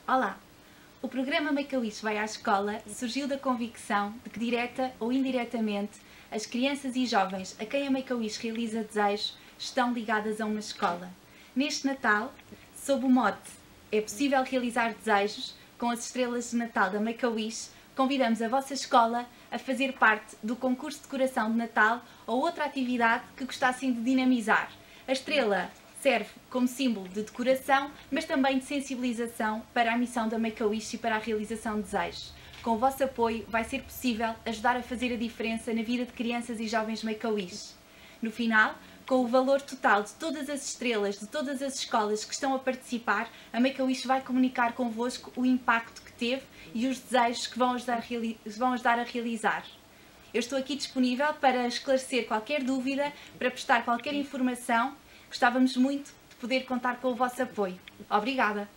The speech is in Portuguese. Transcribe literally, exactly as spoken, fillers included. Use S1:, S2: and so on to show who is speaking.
S1: Olá! O programa Make-A-Wish vai à escola surgiu da convicção de que, direta ou indiretamente, as crianças e jovens a quem a Make-A-Wish realiza desejos estão ligadas a uma escola. Neste Natal, sob o mote "É possível realizar desejos" com as estrelas de Natal da Make-A-Wish, convidamos a vossa escola a fazer parte do concurso de decoração de Natal ou outra atividade que gostassem de dinamizar. A estrela serve como símbolo de decoração, mas também de sensibilização para a missão da Make-A-Wish e para a realização de desejos. Com o vosso apoio vai ser possível ajudar a fazer a diferença na vida de crianças e jovens Make-A-Wish. No final, com o valor total de todas as estrelas de todas as escolas que estão a participar, a Make-A-Wish vai comunicar convosco o impacto que teve e os desejos que vão ajudar a, vão ajudar a realizar. Eu estou aqui disponível para esclarecer qualquer dúvida, para prestar qualquer informação. Gostávamos muito de poder contar com o vosso apoio. Obrigada!